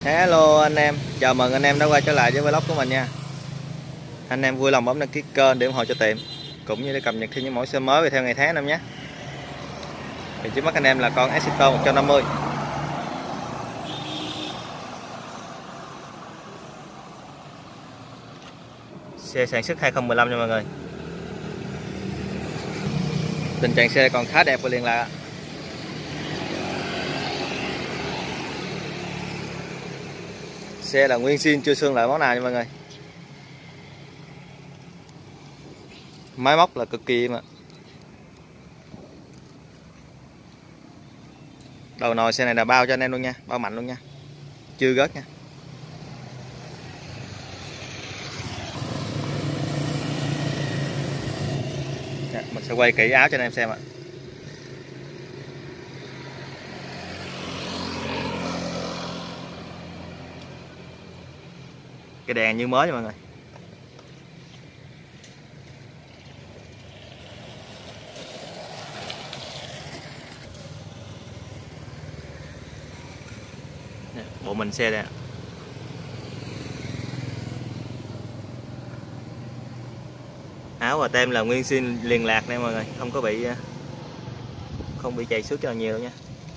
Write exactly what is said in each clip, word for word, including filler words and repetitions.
Hello anh em, chào mừng anh em đã quay trở lại với vlog của mình nha. Anh em vui lòng bấm đăng ký kênh để ủng hộ cho tiệm, cũng như để cập nhật thêm những mẫu xe mới về theo ngày tháng anh em nhé. Thì trước mắt anh em là con Exciter một trăm năm mươi. Xe sản xuất hai không một lăm nha mọi người. Tình trạng xe còn khá đẹp và liền lạc. Xe là nguyên zin chưa xương lại món nào nha mọi người. Máy móc là cực kỳ mà. Đầu nồi xe này là bao cho anh em luôn nha, bao mạnh luôn nha, chưa gớt nha. Dạ, mình sẽ quay kỹ áo cho anh em xem ạ. Cái đèn như mới nha mọi người. Bộ mình xe đây. Áo và tem là nguyên zin liền lạc nè mọi người, không có bị không bị chảy xước cho nhiều đâu nha.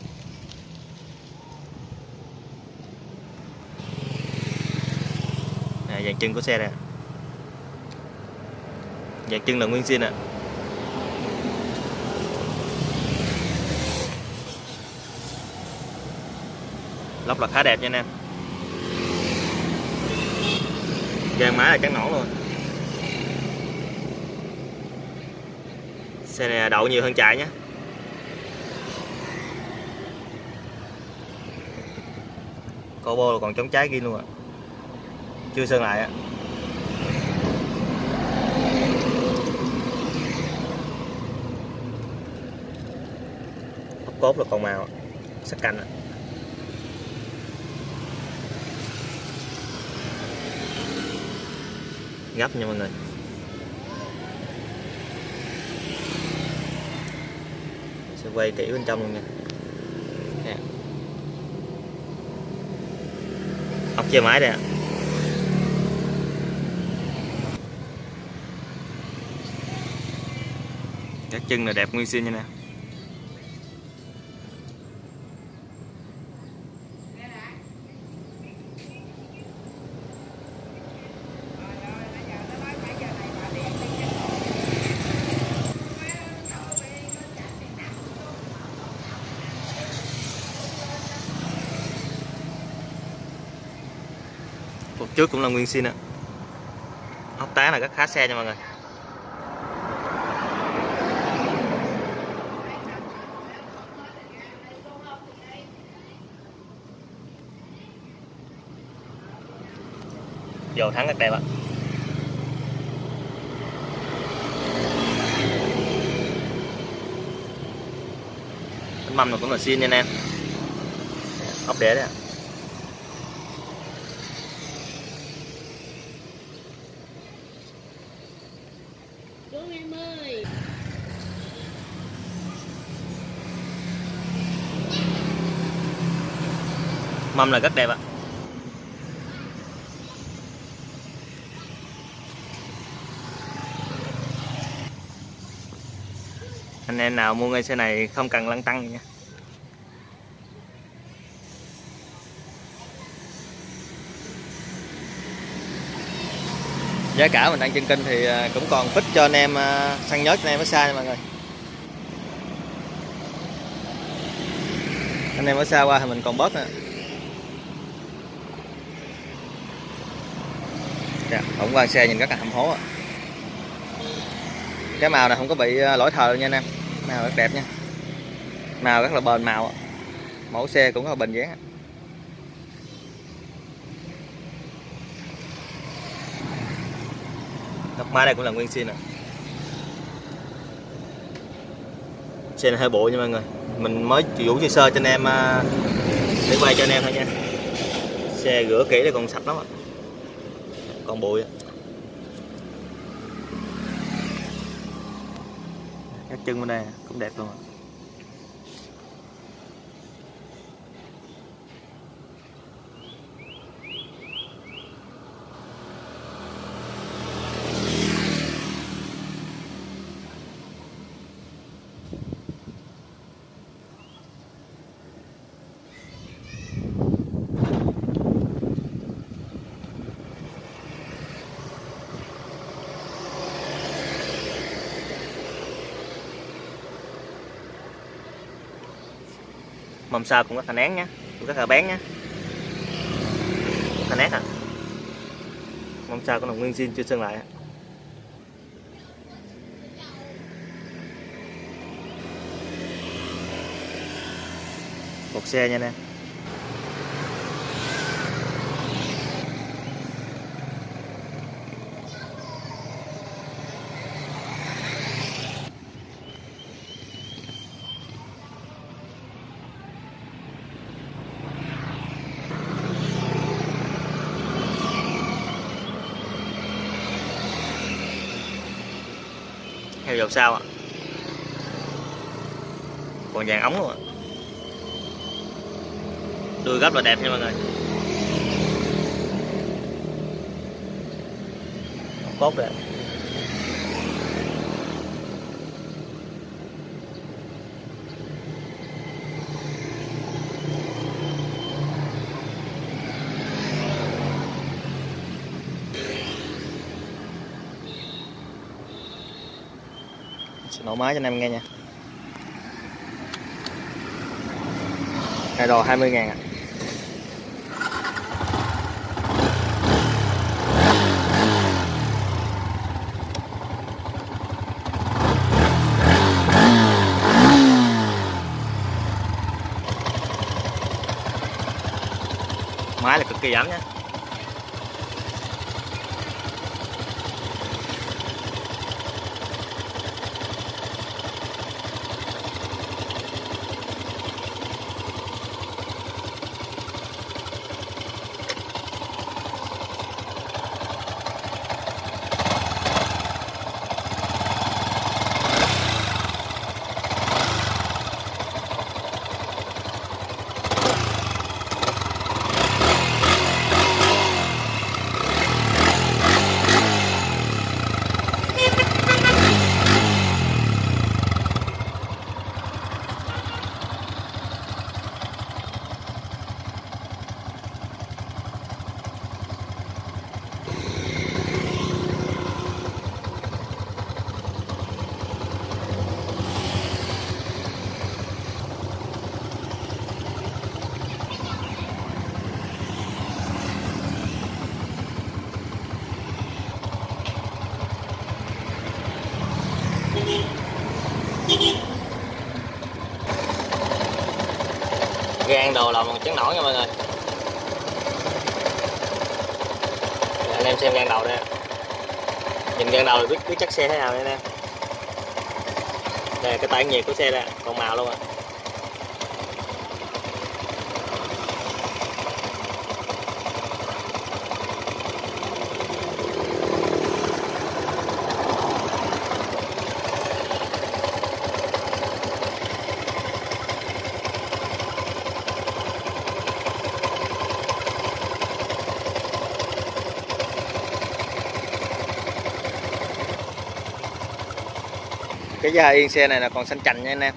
À, dàn chân của xe đây. Dàn chân là nguyên zin ạ. Lốc là khá đẹp nha anh em. Dàn máy là trắng nõn luôn. Xe này đậu nhiều hơn chạy nhé. Cô bô là còn chống cháy ghi luôn ạ. Chưa sơn lại ạ. Ốc cốt là còn màu sắc canh ạ. Gấp nha mọi người. Sẽ quay kỹ bên trong luôn nha. Nè. Ốc che máy đây ạ. Các chân là đẹp nguyên zin nha nè. Phục trước cũng là nguyên zin ạ. Ốc tán là rất khá xe nha mọi người. Dầu thắng rất đẹp ạ. Bánh mâm này cũng là zin nha anh em. Ốc đĩa đấy ạ. Mâm là rất đẹp ạ. Anh em nào mua ngay xe này không cần lăn tăng nha. Giá cả mình đang trên kênh thì cũng còn fit cho anh em săn nhớ cho anh em ở xa nha mọi người. Anh em ở xa qua thì mình còn bớt nè. Dạ, tổng quan xe nhìn rất là hầm hố. Cái màu này không có bị lỗi thời đâu nha anh em. Màu rất đẹp nha. Màu rất là bền màu. Mẫu xe cũng rất là bền dáng. Góc máy đây cũng là nguyên zin nè. Xe này hơi bụi nha mọi người. Mình mới vũ sơ sơ cho anh em để quay cho anh em thôi nha. Xe rửa kỹ để còn sạch lắm ạ. Còn bụi. Các chân bên đây cũng đẹp luôn ạ. Mâm sau cũng rất là nén nhé, cũng rất là bén nhé, rất là nét à. Mâm sau cũng là nguyên zin chưa sơn lại. Một xe nha anh em. Heo dầu sao ạ, còn vàng ống luôn ạ. Đuôi gấp là đẹp nha mọi người. Cốt đẹp. Sẽ nổ máy cho anh em nghe nha. Hai đồ hai mươi ngàn ạ. Máy là cực kỳ ấm nhé. Gan đồ là một trắng nổi nha mọi người. Để anh em xem gan đầu đây. Nhìn gan đầu thì biết biết chắc xe thế nào đây anh em. Đây là cái tản nhiệt của xe đây, còn màu luôn à. Cái da yên xe này là còn xanh chành nha anh em.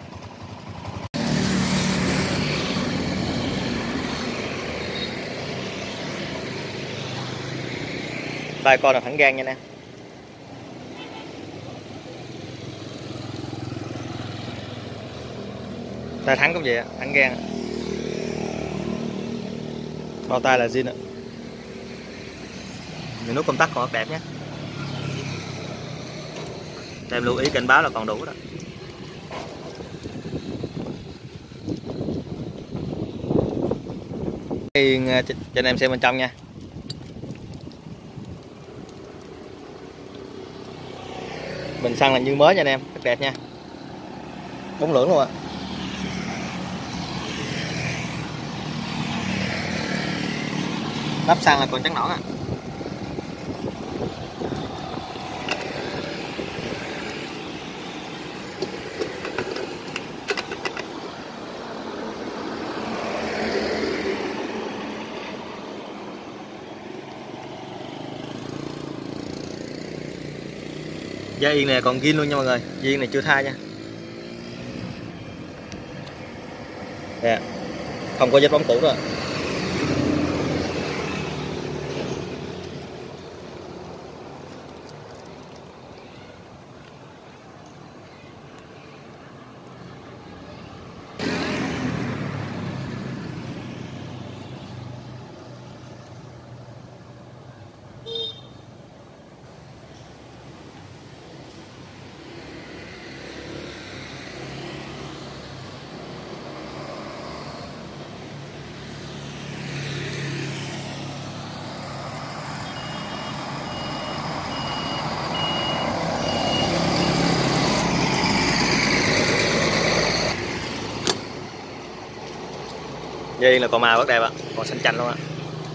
Tay con là thẳng gan nha anh em. Tay thẳng cũng vậy, thẳng gan. Bao tay là zin ạ. Những nút công tắc còn rất đẹp nhé. Em lưu ý cảnh báo là còn đủ đó. Yên cho anh em xem bên trong nha. Bình xăng là như mới nha anh em, rất đẹp nha. Bốn lưỡng luôn ạ. Lắp xăng là còn trắng nõn à. Da yên này còn zin luôn nha mọi người, da yên này chưa thay nha. Nè, không có vết bóng cũ rồi. Dây là còn màu rất đẹp ạ, còn xanh chanh luôn ạ.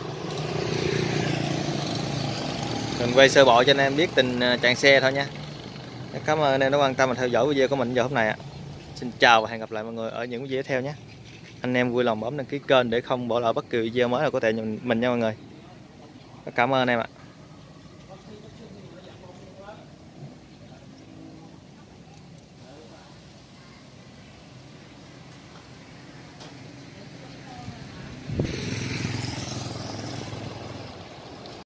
Mình quay sơ bộ cho anh em biết tình trạng xe thôi nha. Cảm ơn anh em đã quan tâm và theo dõi video của mình giờ hôm nay ạ. Xin chào và hẹn gặp lại mọi người ở những video tiếp theo nhé. Anh em vui lòng bấm đăng ký kênh để không bỏ lỡ bất kỳ video mới nào có thể mình nha mọi người. Cảm ơn anh em ạ.